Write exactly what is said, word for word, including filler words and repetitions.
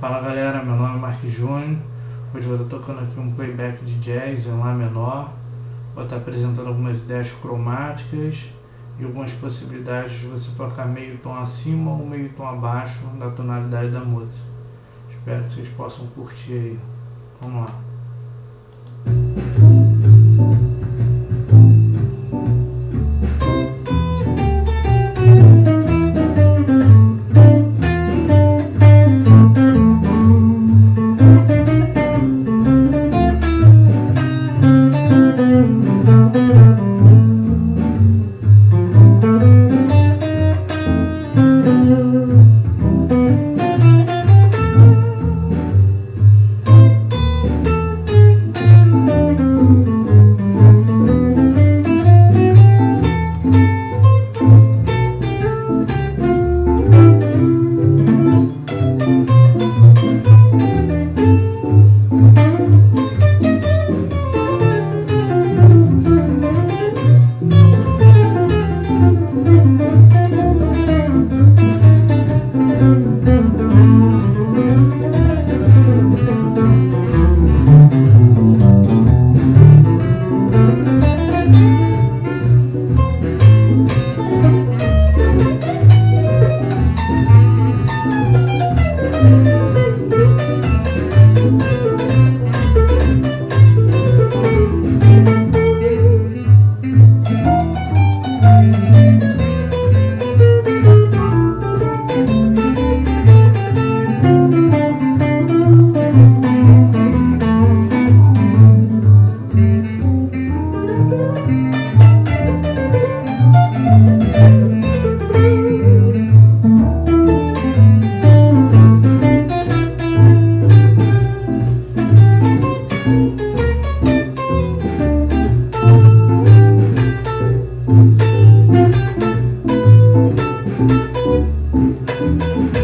Fala galera, meu nome é Mark Júnior. Hoje eu vou estar tocando aqui um playback de jazz em Lá menor. Vou estar apresentando algumas ideias cromáticas e algumas possibilidades de você tocar meio tom acima ou meio tom abaixo da tonalidade da música. Espero que vocês possam curtir aí. Vamos lá. Música